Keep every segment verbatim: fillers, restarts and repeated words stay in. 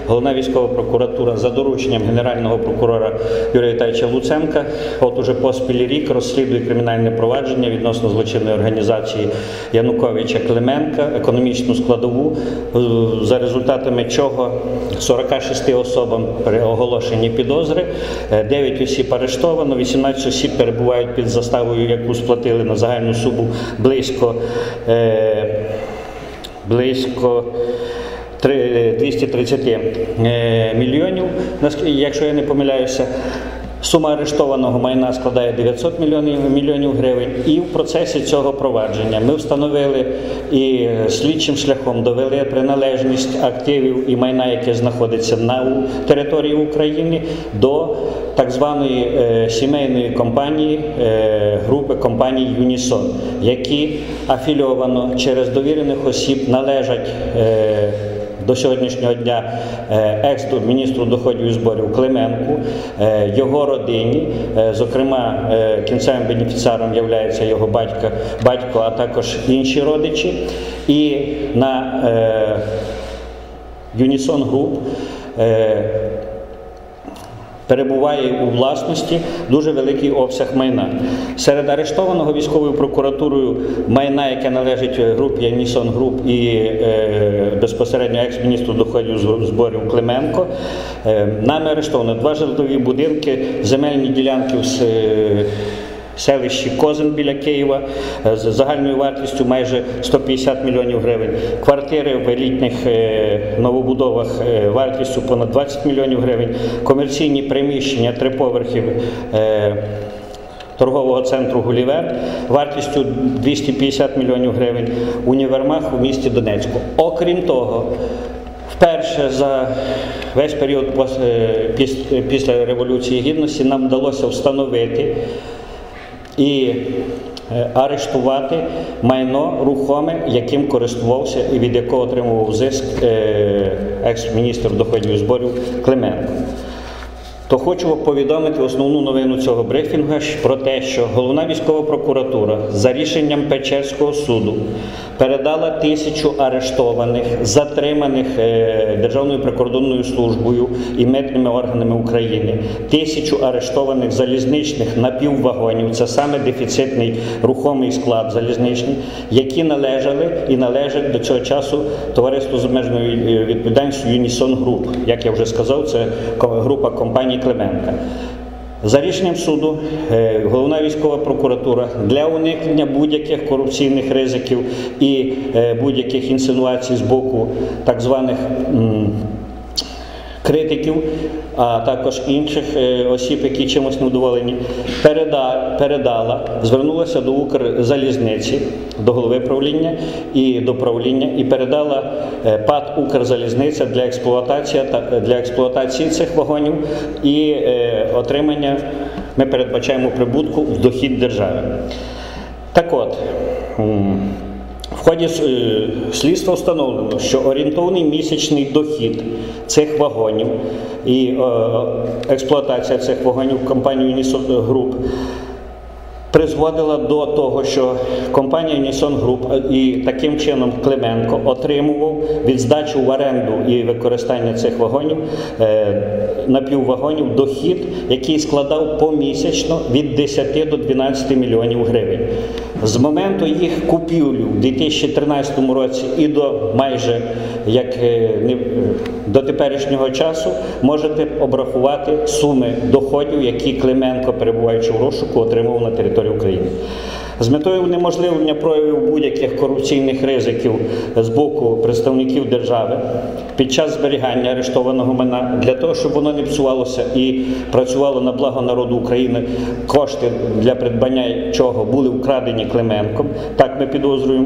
Головна військова прокуратура за дорученням Генерального прокурора Юрія Віталійовича Луценка от уже поспіль рік розслідує кримінальне провадження відносно злочинної організації Януковича Клименка, економічну складову, за результатами чого сорока шести особам оголошені підозри, дев'ять осіб арештовано, вісімнадцять осіб перебувають під заставою, яку сплатили на загальну суму близько, е, близько двісті тридцять мільйонів, якщо я не помиляюся. Сума арештованого майна складає дев'ятсот мільйонів гривень, і в процесі цього провадження ми встановили і слідчим шляхом довели приналежність активів і майна, яке знаходиться на території України, до так званої е, сімейної компанії, е, групи компаній «Юнісон», які афільовано через довірених осіб належать е, до сьогоднішнього дня екс-міністру доходів і зборів Клименку, його родині, зокрема кінцевим бенефіціаром є його батько, батько, а також інші родичі. І на Юнісон Груп перебуває у власності дуже великий обсяг майна. Серед арештованого військовою прокуратурою майна, яке належить групі Юнісон Груп і е, безпосередньо екс-міністру доходів і зборів Клименко, е, нами арештовано два житлові будинки, земельні ділянки в е, селищі Козин біля Києва з загальною вартістю майже сто п'ятдесят мільйонів гривень, квартири в елітних новобудовах вартістю понад двадцять мільйонів гривень, комерційні приміщення триповерхів торгового центру «Гулівер» вартістю двісті п'ятдесят мільйонів гривень, універмаг у місті Донецьку. Окрім того, вперше за весь період після Революції Гідності нам вдалося встановити і арештувати майно рухоме, яким користувався і від якого отримував зиск екс-міністр доходів і зборів Клименко. То хочу повідомити основну новину цього брифінгу про те, що Головна військова прокуратура за рішенням Печерського суду передала тисячу арештованих, затриманих Державною прикордонною службою і митними органами України, тисячу арештованих залізничних напіввагонів, це саме дефіцитний рухомий склад залізничний, які належали і належать до цього часу товариству з обмеженою відповідальністю Юнісон Груп. Як я вже сказав, це група компаній Клименка. За рішенням суду Головна військова прокуратура для уникнення будь-яких корупційних ризиків і будь-яких інсинуацій з боку так званих критиків, а також інших осіб, які чимось невдоволені, передала, передала, звернулася до Укрзалізниці, до голови правління і до правління, і передала ПАТ «Укрзалізниця» для експлуатації, для експлуатації цих вагонів і е, отримання, ми передбачаємо, прибутку в дохід держави. Так от, в ході слідства встановлено, що орієнтовний місячний дохід цих вагонів і е, експлуатація цих вагонів компанії Юнісон Груп призводила до того, що компанія Юнісон Груп і таким чином Клименко отримував від здачі в оренду і використання цих вагонів, е, напіввагонів, дохід, який складав помісячно від десяти до дванадцяти мільйонів гривень. З моменту їх купівлі в дві тисячі тринадцятому році і до майже як до теперішнього часу можете обрахувати суми доходів, які Клименко, перебуваючи в розшуку, отримував на території України. З метою унеможливлення проявів будь-яких корупційних ризиків з боку представників держави під час зберігання арештованого майна, для того, щоб воно не псувалося і працювало на благо народу України, кошти для придбання чого були вкрадені Клименком, так ми підозрюємо.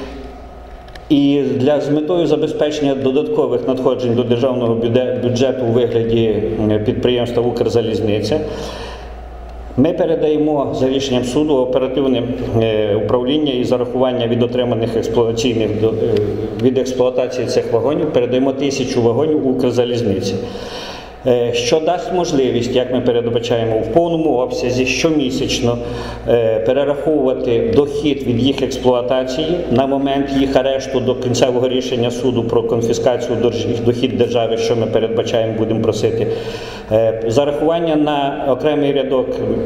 І для, з метою забезпечення додаткових надходжень до державного бюджету у вигляді підприємства «Укрзалізниця» ми передаємо за рішенням суду оперативне управління і зарахування від отриманих експлуатаційних від експлуатації цих вагонів, передаємо тисячу вагонів «Укрзалізниці». що дасть можливість, як ми передбачаємо, в повному обсязі щомісячно перераховувати дохід від їх експлуатації на момент їх арешту до кінцевого рішення суду про конфіскацію дохід держави, що ми передбачаємо, будемо просити. Зарахування на окремий рядок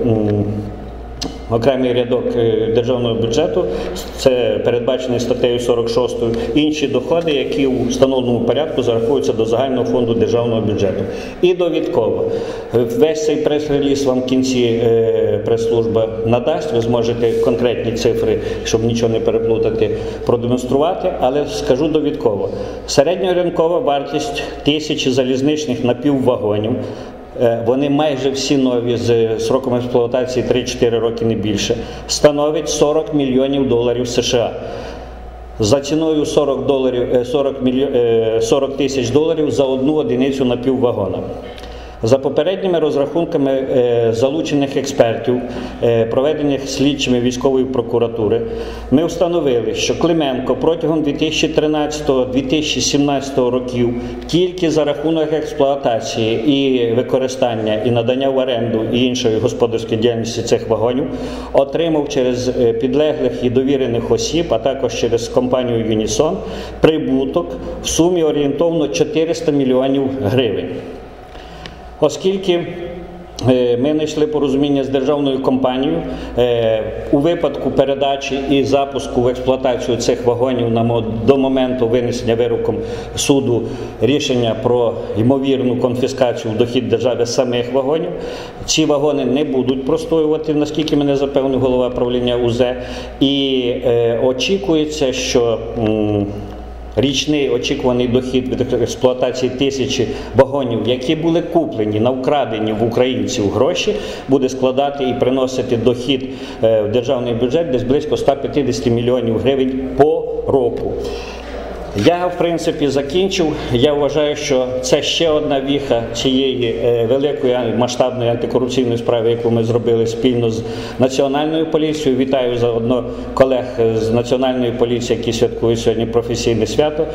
окремий рядок державного бюджету, це передбачений статтею сорок шостою, інші доходи, які у встановленому порядку зараховуються до загального фонду державного бюджету. І довідково. Весь цей прес-реліз вам в кінці прес-служба надасть, ви зможете конкретні цифри, щоб нічого не переплутати, продемонструвати, але скажу довідково. Середньоринкова вартість тисячі залізничних напіввагонів, вони майже всі нові з сроком експлуатації три-чотири роки, не більше, становить сорок мільйонів доларів США. За ціною сорок, доларів, сорок, мільйон, сорок тисяч доларів за одну одиницю напіввагона. За попередніми розрахунками залучених експертів, проведених слідчими військової прокуратури, ми встановили, що Клименко протягом дві тисячі тринадцятого - дві тисячі сімнадцятого років тільки за рахунок експлуатації і використання, і надання в оренду, і іншої господарської діяльності цих вагонів отримав через підлеглих і довірених осіб, а також через компанію «Юнісон» прибуток в сумі орієнтовно чотириста мільйонів гривень. Оскільки ми знайшли порозуміння з державною компанією, у випадку передачі і запуску в експлуатацію цих вагонів до моменту винесення вироком суду рішення про ймовірну конфіскацію в дохід держави самих вагонів, ці вагони не будуть простоювати, наскільки мене запевнив голова правління УЗ, і очікується, що річний очікуваний дохід від експлуатації тисячі вагонів, які були куплені на вкрадені в українців гроші, буде складати і приносити дохід в державний бюджет десь близько ста п'ятдесяти мільйонів гривень по року. Я, в принципі, закінчив. Я вважаю, що це ще одна віха цієї великої масштабної антикорупційної справи, яку ми зробили спільно з Національною поліцією. Вітаю заодно колег з Національної поліції, які святкують сьогодні професійне свято.